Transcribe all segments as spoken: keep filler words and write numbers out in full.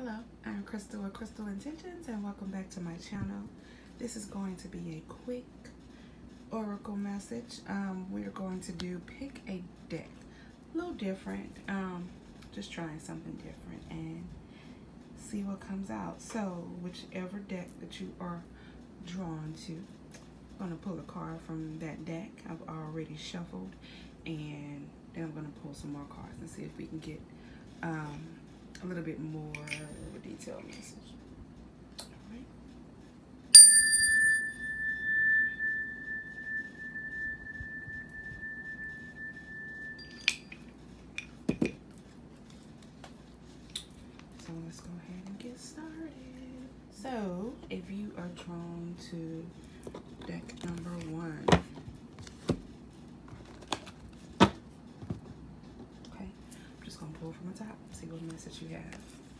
Hello, I'm Crystal with Crystal Intentions and welcome back to my channel. This is going to be a quick oracle message. Um, we're going to do pick a deck. A little different, um, just trying something different and see what comes out. So whichever deck that you are drawn to, I'm going to pull a card from that deck I've already shuffled, and then I'm going to pull some more cards and see if we can get um, a little bit more detailed message. All right. So let's go ahead and get started. So if you are drawn to deck number one, okay, I'm just gonna pull from the top, see what message you have.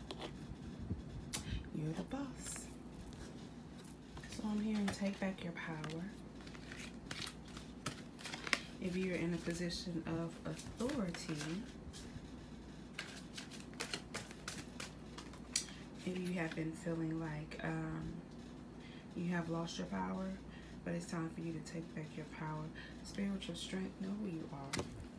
You're the boss. So I'm hearing take back your power. If you're in a position of authority, if you have been feeling like um, you have lost your power, but it's time for you to take back your power. Spiritual strength, know who you are.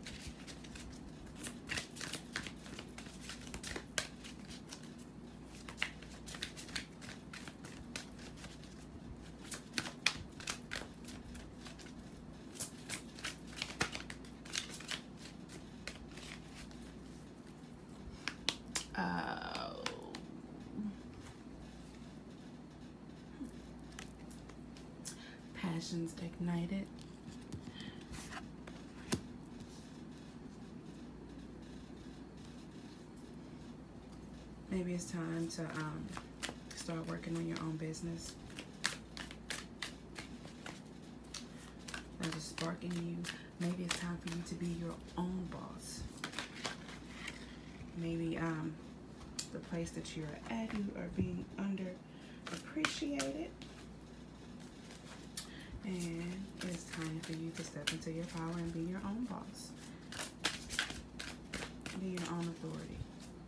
Uh, passions ignited. Maybe it's time to um, start working on your own business. There's a spark in you. Maybe it's time for you to be your own boss. Maybe um, the place that you're at, you are being underappreciated. And it's time for you to step into your power and be your own boss. Be your own authority.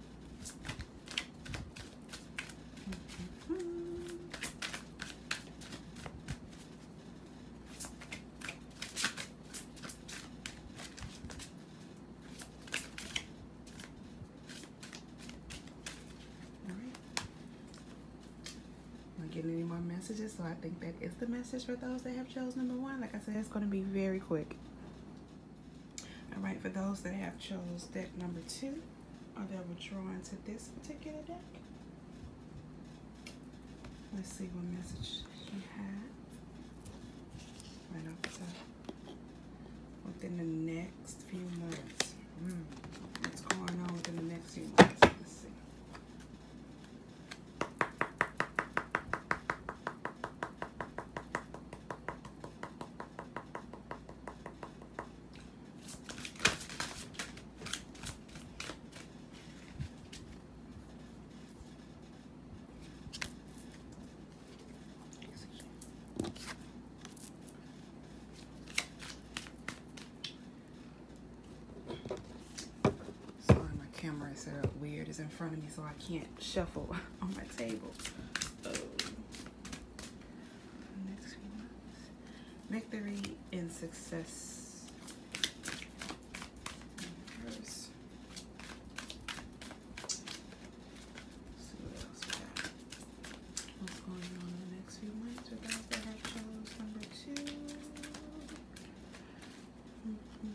Getting any more messages, so I think that is the message for those that have chose number one. Like I said, it's going to be very quick. All right, for those that have chose deck number two, or that were drawn to this particular deck, let's see what message you had right off the top. Within the next few months, mm, what's going on within the next few months? Let's see. Camera is set up weird. It's in front of me, so I can't shuffle on my table. Oh. Next few months. Victory and success. First. Let's see what else we got. What's going on in the next few months with those that have chose number two? Mm-hmm.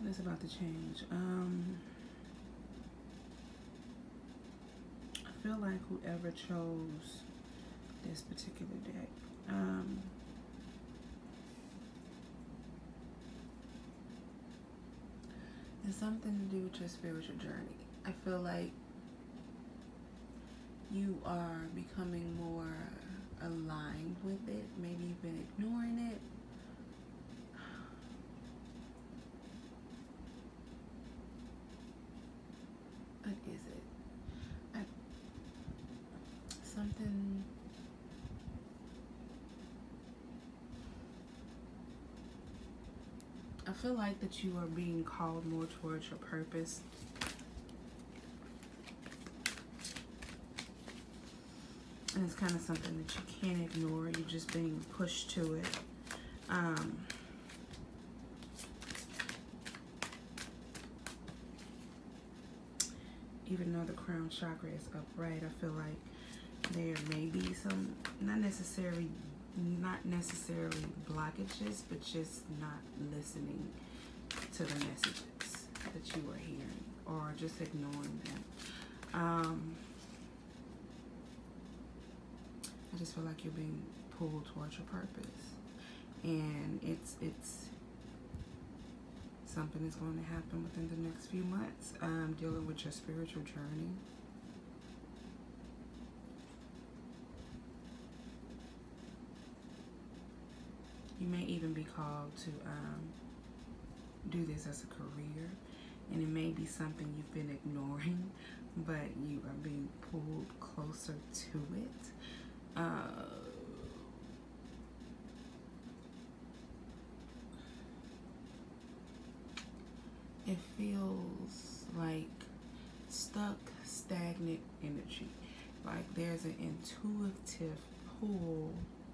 something is about to change. Um, I feel like whoever chose this particular deck, um, it's something to do with your spiritual journey. I feel like you are becoming more aligned with it. Maybe you've been ignoring it. What is it? I, something. I feel like that you are being called more towards your purpose. And it's kind of something that you can't ignore. You're just being pushed to it. Um, even though the crown chakra is upright, I feel like there may be some, not necessarily, not necessarily blockages, but just not listening to the messages that you are hearing, or just ignoring them. Um, I just feel like you're being pulled towards your purpose, and it's it's something is going to happen within the next few months, um, dealing with your spiritual journey. You may even be called to um, do this as a career, and it may be something you've been ignoring, but you are being pulled closer to it. Uh, it feels like stuck, stagnant energy. Like there's an intuitive pull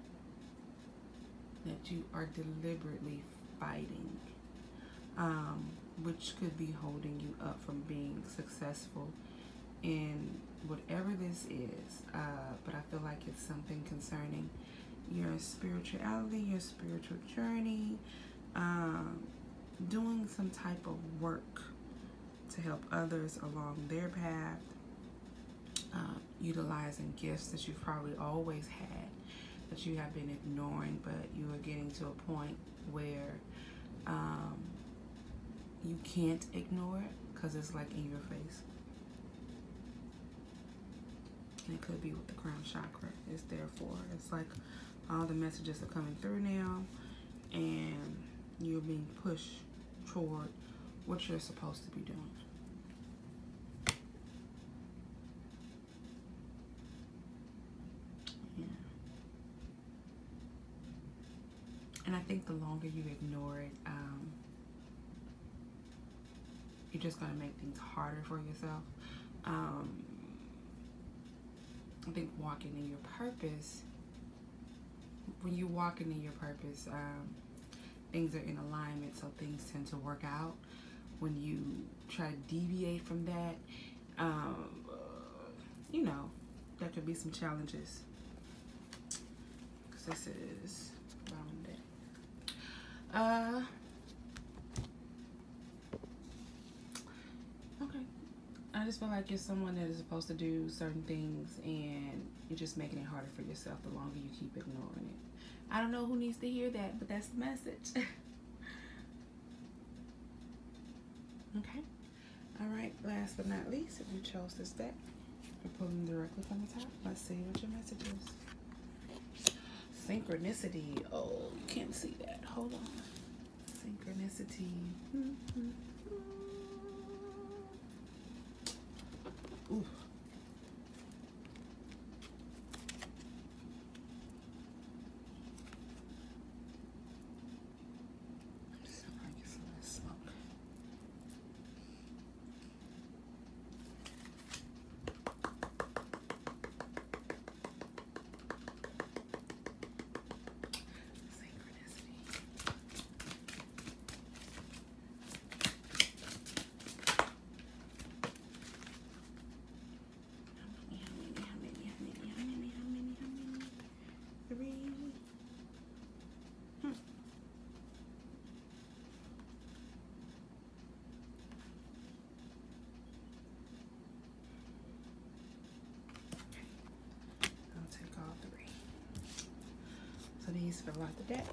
that you are deliberately fighting, um, which could be holding you up from being successful in whatever this is. Uh, but I feel like it's something concerning your spirituality, your spiritual journey, um, doing some type of work to help others along their path, uh, utilizing gifts that you've probably always had, that you have been ignoring, but you are getting to a point where um, you can't ignore it because it's like in your face. And it could be what the crown chakra is there for. It's like all the messages are coming through now, and you're being pushed toward what you're supposed to be doing. Yeah. And I think the longer you ignore it, um, you're just going to make things harder for yourself. Um, I think walking in your purpose, when you're walking in your purpose, um, things are in alignment, so things tend to work out. When you try to deviate from that, um, uh, you know, there could be some challenges. Because this is bottom deck. Uh, okay. I just feel like you're someone that is supposed to do certain things, and you're just making it harder for yourself the longer you keep ignoring it. I don't know who needs to hear that, but that's the message. Okay. All right. Last but not least, if you chose this deck, you're pulling directly from the top. Let's see what your message is. Synchronicity. Oh, you can't see that. Hold on. Synchronicity. Mm-hmm. Ooh. Please fill out the deck.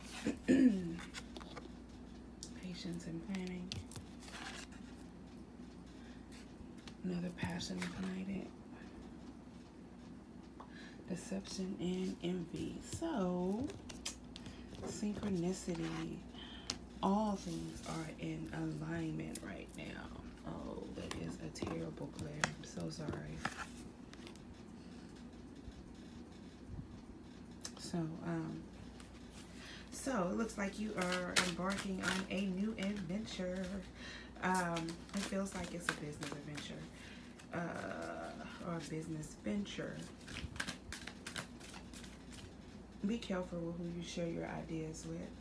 Patience and planning. Another passion ignited. Deception and envy. So, synchronicity. All things are in alignment right now. Oh, that is a terrible player. I'm so sorry. So, um, so it looks like you are embarking on a new adventure. Um, it feels like it's a business adventure, uh, or a business venture. Be careful with who you share your ideas with.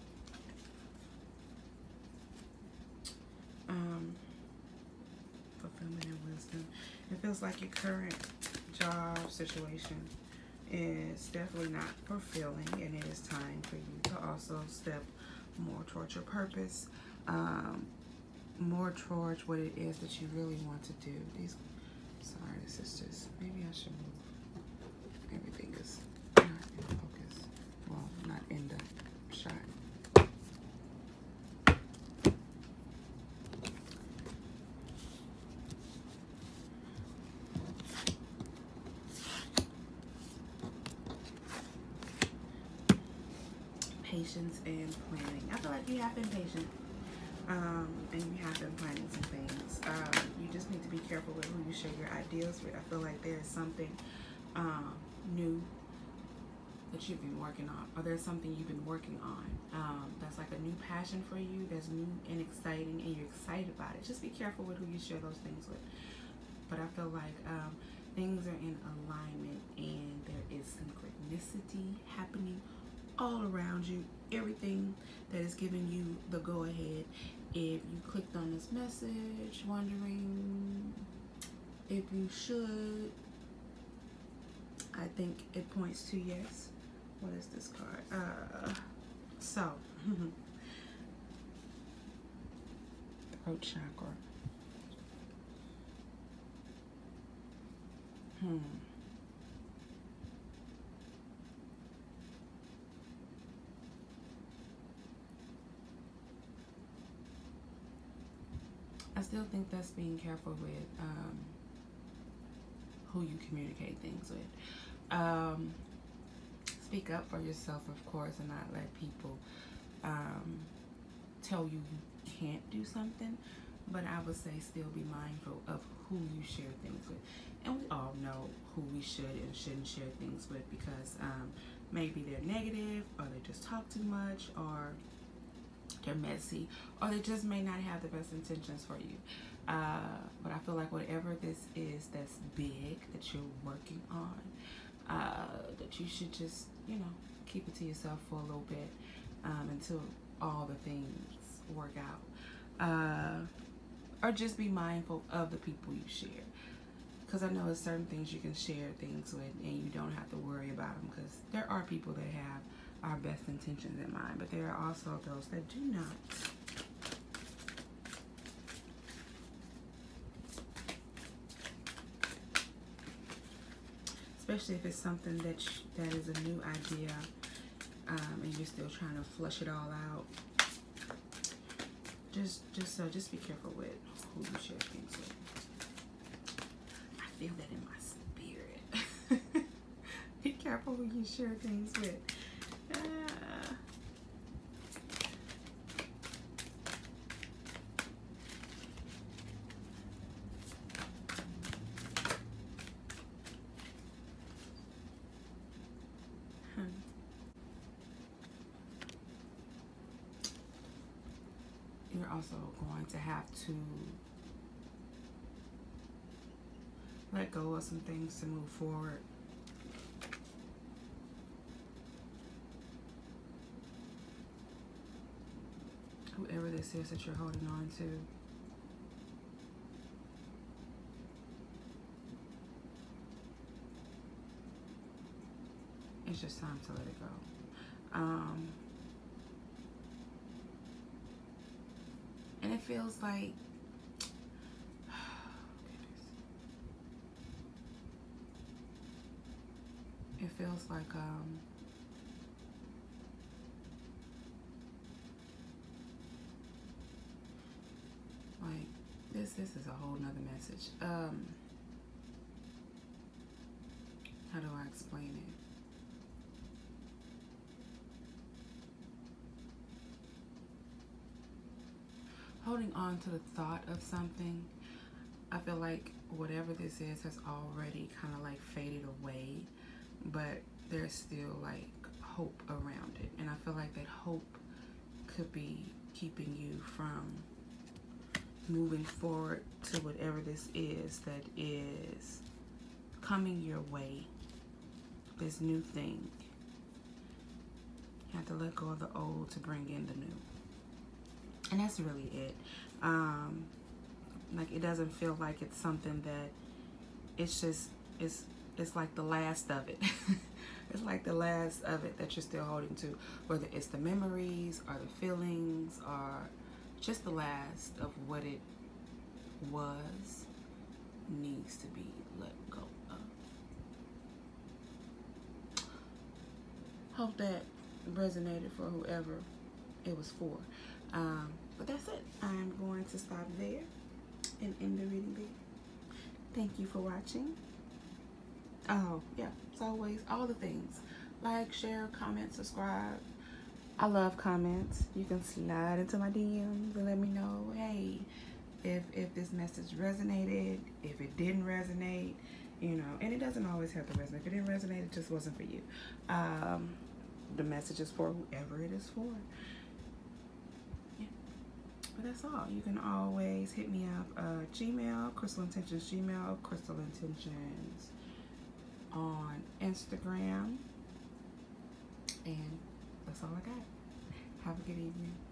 Um, fulfillment and wisdom. It feels like your current job situation is definitely not fulfilling, and it is time for you to also step more towards your purpose, um, more towards what it is that you really want to do. These, sorry, this is just, maybe I should move. Everything is not in focus. Well, not in the shot. Patience and planning. I feel like you have been patient, um, and you have been planning some things. Um, you just need to be careful with who you share your ideas with. I feel like there is something um, new that you've been working on, or there's something you've been working on um, that's like a new passion for you, that's new and exciting, and you're excited about it. Just be careful with who you share those things with. But I feel like um, things are in alignment, and there is synchronicity happening all around you. Everything that is giving you the go ahead. If you clicked on this message wondering if you should, I think it points to yes. What is this card? Uh, so, throat chakra. Hmm. I still think that's being careful with um, who you communicate things with. Um, speak up for yourself, of course, and not let people um, tell you you can't do something. But I would say still be mindful of who you share things with. And we all know who we should and shouldn't share things with, because um, maybe they're negative, or they just talk too much, or they're messy, or they just may not have the best intentions for you. Uh, but I feel like whatever this is that's big that you're working on, uh, that you should just, you know, keep it to yourself for a little bit um, until all the things work out. Uh, or just be mindful of the people you share. Because I know there's certain things you can share things with, and you don't have to worry about them, because there are people that have our best intentions in mind, but there are also those that do not. Especially if it's something that you, that is a new idea, um, and you're still trying to flush it all out. Just, just, uh, just be careful with who you share things with. I feel that in my spirit. Be careful who you share things with. Uh, hmm. You're also going to have to let go of some things to move forward. Whoever this is that you're holding on to, it's just time to let it go. Um, and it feels like, it feels like um, Like, this, this is a whole nother message. Um, how do I explain it? Holding on to the thought of something. I feel like whatever this is has already kind of like faded away, but there's still like hope around it. And I feel like that hope could be keeping you from moving forward to whatever this is that is coming your way. This new thing. You have to let go of the old to bring in the new. And that's really it. Um, like, it doesn't feel like it's something that it's just, it's, it's like the last of it. It's like the last of it that you're still holding to. Whether it's the memories or the feelings or just the last of what it was needs to be let go of. Hope that resonated for whoever it was for. Um, but that's it. I'm going to stop there and end the reading there. Thank you for watching. Oh, yeah, as always, all the things. Like, share, comment, subscribe. I love comments. You can slide into my D Ms and let me know, hey, if, if this message resonated, if it didn't resonate, you know, and it doesn't always have to resonate. If it didn't resonate, it just wasn't for you. Um, the message is for whoever it is for. But that's all. You can always hit me up, uh, Gmail, Crystal Intentions Gmail, Crystal Intentions on Instagram. And that's all I got. Have a good evening.